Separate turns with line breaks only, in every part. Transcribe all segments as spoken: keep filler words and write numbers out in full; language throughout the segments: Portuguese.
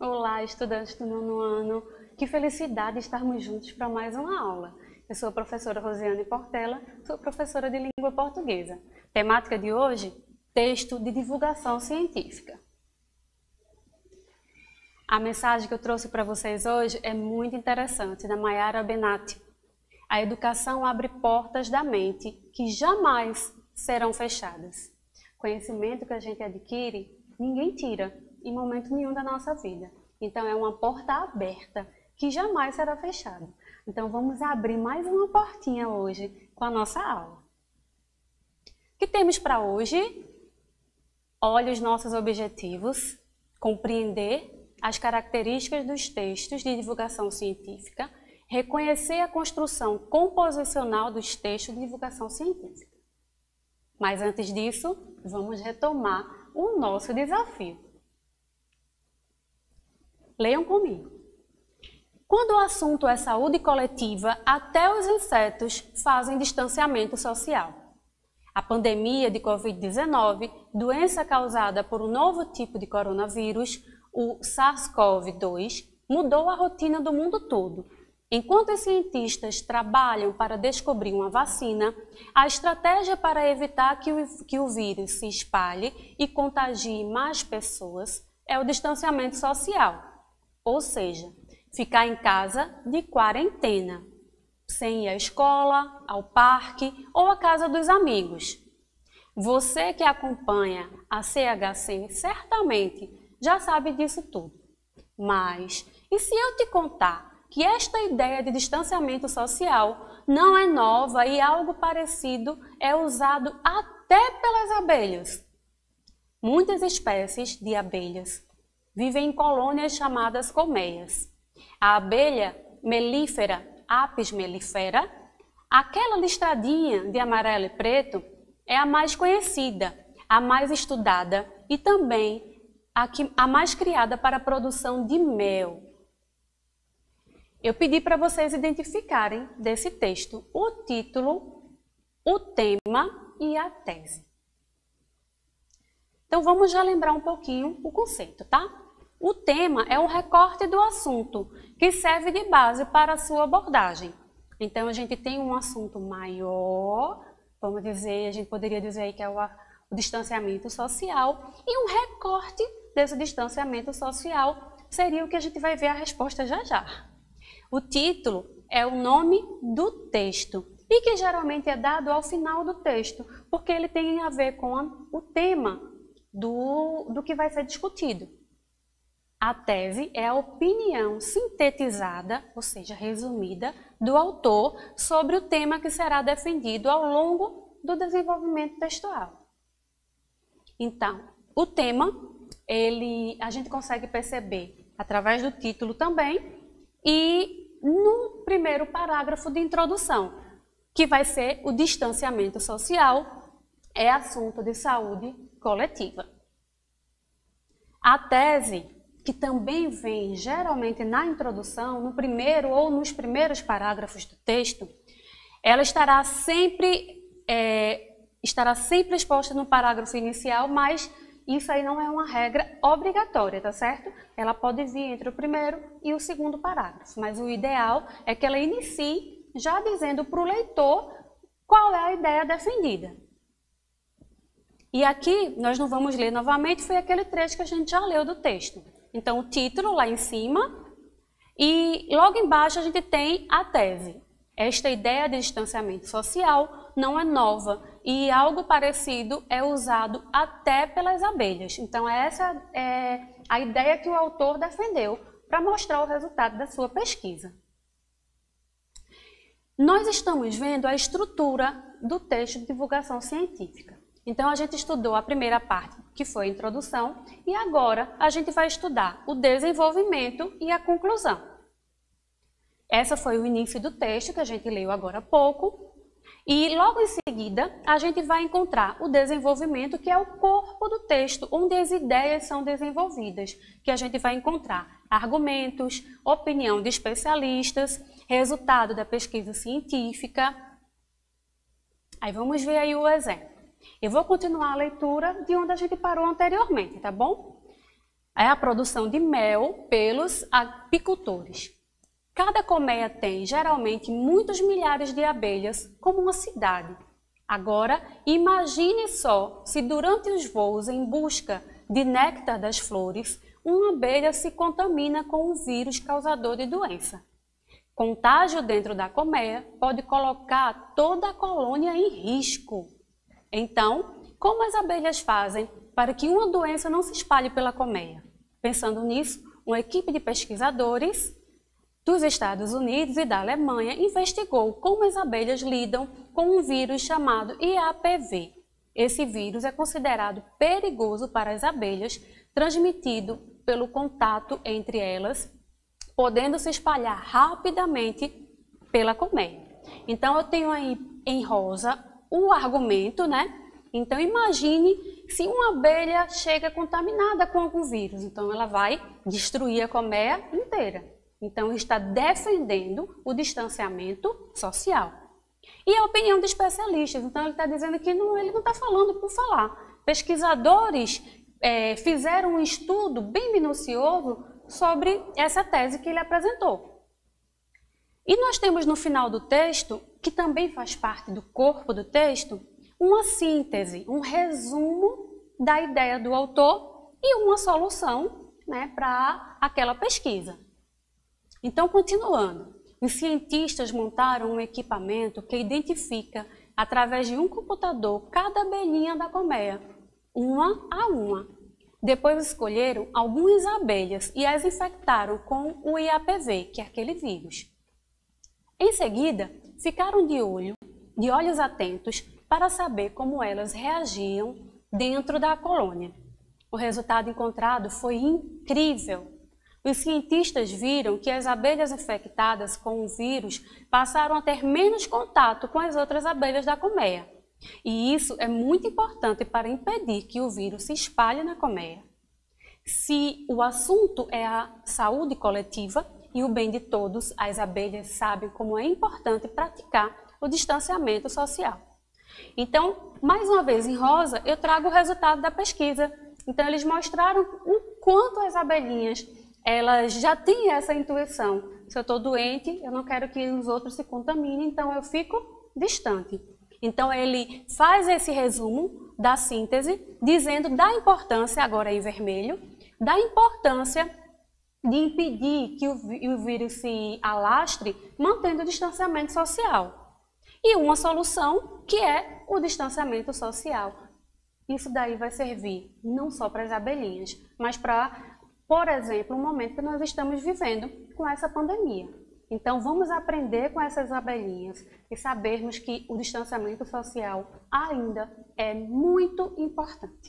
Olá, estudantes do nono ano. Que felicidade estarmos juntos para mais uma aula. Eu sou a professora Rosiane Portela, sou professora de língua portuguesa. Temática de hoje, texto de divulgação científica. A mensagem que eu trouxe para vocês hoje é muito interessante, da Mayara Benatti. A educação abre portas da mente que jamais serão fechadas. Conhecimento que a gente adquire, ninguém tira em momento nenhum da nossa vida. Então é uma porta aberta que jamais será fechada. Então vamos abrir mais uma portinha hoje com a nossa aula. O que temos para hoje? Olhe os nossos objetivos, compreender as características dos textos de divulgação científica, reconhecer a construção composicional dos textos de divulgação científica. Mas antes disso, vamos retomar o nosso desafio. Leiam comigo. Quando o assunto é saúde coletiva, até os insetos fazem distanciamento social. A pandemia de covid dezenove, doença causada por um novo tipo de coronavírus, o SARS-CoV dois, mudou a rotina do mundo todo. Enquanto os cientistas trabalham para descobrir uma vacina, a estratégia para evitar que o, que o vírus se espalhe e contagie mais pessoas é o distanciamento social. Ou seja, ficar em casa de quarentena, sem ir à escola, ao parque ou à casa dos amigos. Você que acompanha a C H C certamente já sabe disso tudo. Mas, e se eu te contar que esta ideia de distanciamento social não é nova e algo parecido é usado até pelas abelhas? Muitas espécies de abelhas vivem em colônias chamadas colmeias. A abelha melífera, Apis mellifera, aquela listradinha de amarelo e preto, é a mais conhecida, a mais estudada e também a, que, a mais criada para a produção de mel. Eu pedi para vocês identificarem desse texto o título, o tema e a tese. Então vamos já lembrar um pouquinho o conceito, tá? O tema é um recorte do assunto, que serve de base para a sua abordagem. Então, a gente tem um assunto maior, vamos dizer, a gente poderia dizer aí que é o, o distanciamento social, e um recorte desse distanciamento social seria o que a gente vai ver a resposta já já. O título é o nome do texto, e que geralmente é dado ao final do texto, porque ele tem a ver com a, o tema do, do que vai ser discutido. A tese é a opinião sintetizada, ou seja, resumida, do autor sobre o tema que será defendido ao longo do desenvolvimento textual. Então, o tema, ele, a gente consegue perceber através do título também e no primeiro parágrafo de introdução, que vai ser o distanciamento social, é assunto de saúde coletiva. A tese, que também vem geralmente na introdução, no primeiro ou nos primeiros parágrafos do texto, ela estará sempre, é, estará sempre exposta no parágrafo inicial, mas isso aí não é uma regra obrigatória, tá certo? Ela pode vir entre o primeiro e o segundo parágrafo, mas o ideal é que ela inicie já dizendo para o leitor qual é a ideia defendida. E aqui nós não vamos ler novamente, foi aquele trecho que a gente já leu do texto. Então, o título lá em cima e logo embaixo a gente tem a tese. Esta ideia de distanciamento social não é nova e algo parecido é usado até pelas abelhas. Então, essa é a ideia que o autor defendeu para mostrar o resultado da sua pesquisa. Nós estamos vendo a estrutura do texto de divulgação científica. Então, a gente estudou a primeira parte, que foi a introdução, e agora a gente vai estudar o desenvolvimento e a conclusão. Essa foi o início do texto, que a gente leu agora há pouco, e logo em seguida a gente vai encontrar o desenvolvimento, que é o corpo do texto, onde as ideias são desenvolvidas, que a gente vai encontrar argumentos, opinião de especialistas, resultado da pesquisa científica. Aí vamos ver aí o exemplo. Eu vou continuar a leitura de onde a gente parou anteriormente, tá bom? é a produção de mel pelos apicultores. Cada colmeia tem, geralmente, muitos milhares de abelhas, como uma cidade. Agora, imagine só se durante os voos em busca de néctar das flores, uma abelha se contamina com um vírus causador de doença. Contágio dentro da colmeia pode colocar toda a colônia em risco. Então, como as abelhas fazem para que uma doença não se espalhe pela colmeia? Pensando nisso, uma equipe de pesquisadores dos Estados Unidos e da Alemanha investigou como as abelhas lidam com um vírus chamado I A P V. Esse vírus é considerado perigoso para as abelhas, transmitido pelo contato entre elas, podendo se espalhar rapidamente pela colmeia. Então, eu tenho aí em rosa o argumento, né? Então, imagine se uma abelha chega contaminada com algum vírus. Então, ela vai destruir a colmeia inteira. Então, está defendendo o distanciamento social. E a opinião de especialistas. Então, ele está dizendo que não, ele não está falando por falar. Pesquisadores é, fizeram um estudo bem minucioso sobre essa tese que ele apresentou. E nós temos no final do texto, que também faz parte do corpo do texto, uma síntese, um resumo da ideia do autor e uma solução, né, para aquela pesquisa. Então, continuando, os cientistas montaram um equipamento que identifica, através de um computador, cada abelhinha da colmeia, uma a uma. Depois escolheram algumas abelhas e as infectaram com o I A P V, que é aquele vírus. Em seguida, ficaram de olho, de olhos atentos para saber como elas reagiam dentro da colônia. O resultado encontrado foi incrível. Os cientistas viram que as abelhas infectadas com o vírus passaram a ter menos contato com as outras abelhas da colmeia. E isso é muito importante para impedir que o vírus se espalhe na colmeia. Se o assunto é a saúde coletiva e o bem de todos, as abelhas sabem como é importante praticar o distanciamento social. Então, mais uma vez em rosa, eu trago o resultado da pesquisa. Então, eles mostraram o quanto as abelhinhas elas já têm essa intuição. Se eu estou doente, eu não quero que os outros se contaminem, então eu fico distante. Então, ele faz esse resumo da síntese, dizendo da importância, agora em vermelho, da importância de impedir que o vírus se alastre, mantendo o distanciamento social. E uma solução que é o distanciamento social. Isso daí vai servir não só para as abelhinhas, mas para, por exemplo, o momento que nós estamos vivendo com essa pandemia. Então, vamos aprender com essas abelhinhas e sabermos que o distanciamento social ainda é muito importante.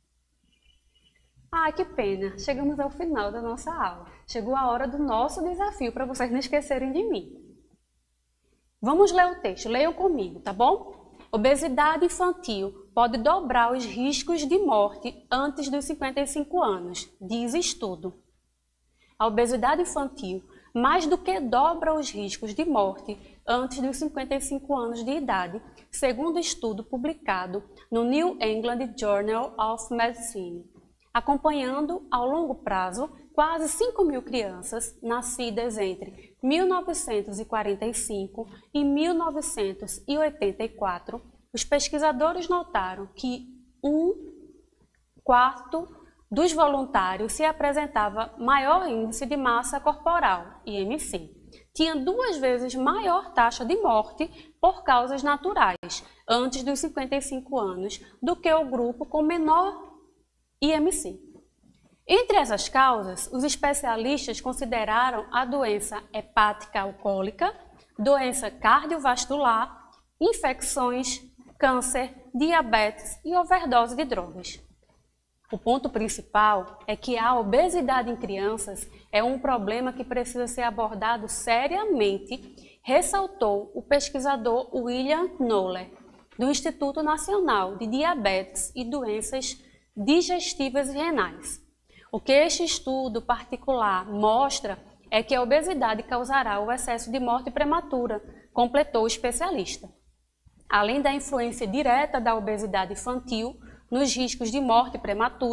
Ah, que pena! Chegamos ao final da nossa aula. Chegou a hora do nosso desafio para vocês não esquecerem de mim. Vamos ler o texto, leiam comigo, tá bom? Obesidade infantil pode dobrar os riscos de morte antes dos cinquenta e cinco anos, diz estudo. A obesidade infantil mais do que dobra os riscos de morte antes dos cinquenta e cinco anos de idade, segundo estudo publicado no New England Journal of Medicine, acompanhando ao longo prazo quase cinco mil crianças nascidas entre mil novecentos e quarenta e cinco e mil novecentos e oitenta e quatro. Os pesquisadores notaram que um quarto dos voluntários se apresentava maior índice de massa corporal, I M C. Tinha duas vezes maior taxa de morte por causas naturais, antes dos cinquenta e cinco anos, do que o grupo com menor I M C. Entre essas causas, os especialistas consideraram a doença hepática alcoólica, doença cardiovascular, infecções, câncer, diabetes e overdose de drogas. O ponto principal é que a obesidade em crianças é um problema que precisa ser abordado seriamente, ressaltou o pesquisador William Knoller, do Instituto Nacional de Diabetes e Doenças Digestivas e Renais. O que este estudo particular mostra é que a obesidade causará o excesso de morte prematura, completou o especialista. Além da influência direta da obesidade infantil nos riscos de morte prematura,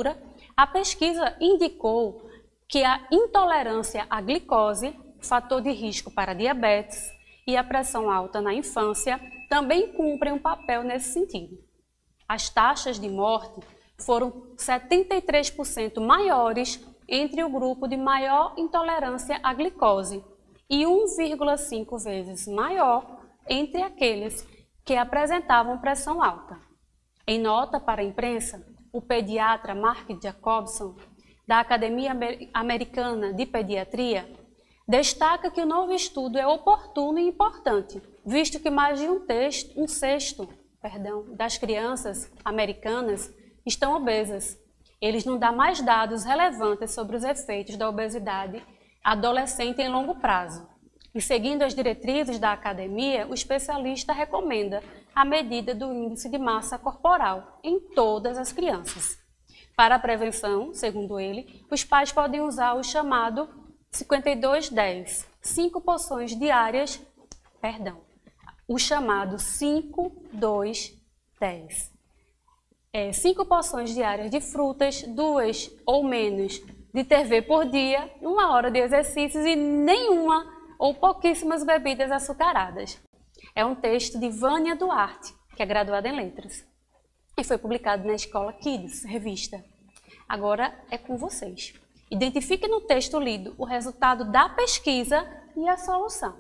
A pesquisa indicou que a intolerância à glicose, fator de risco para diabetes, e a pressão alta na infância também cumprem um papel nesse sentido. As taxas de morte foram setenta e três por cento maiores entre o grupo de maior intolerância à glicose e um vírgula cinco vezes maior entre aqueles que apresentavam pressão alta. Em nota para a imprensa, o pediatra Mark Jacobson, da Academia Americana de Pediatria, destaca que o novo estudo é oportuno e importante, visto que mais de um, texto, um sexto perdão, das crianças americanas estão obesas. Eles não dão mais dados relevantes sobre os efeitos da obesidade adolescente em longo prazo. E seguindo as diretrizes da academia, o especialista recomenda a medida do índice de massa corporal em todas as crianças. Para a prevenção, segundo ele, os pais podem usar o chamado cinquenta e dois dez, cinco porções diárias, perdão, o chamado cinco dois dez. É, cinco porções diárias de frutas, duas ou menos de T V por dia, uma hora de exercícios e nenhuma ou pouquíssimas bebidas açucaradas. É um texto de Vânia Duarte, que é graduada em Letras, e foi publicado na Escola Kids, revista. Agora é com vocês. Identifique no texto lido o resultado da pesquisa e a solução.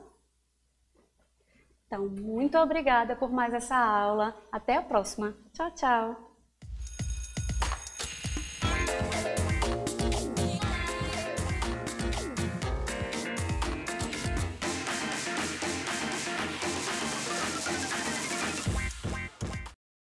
Então, muito obrigada por mais essa aula. Até a próxima. Tchau, tchau.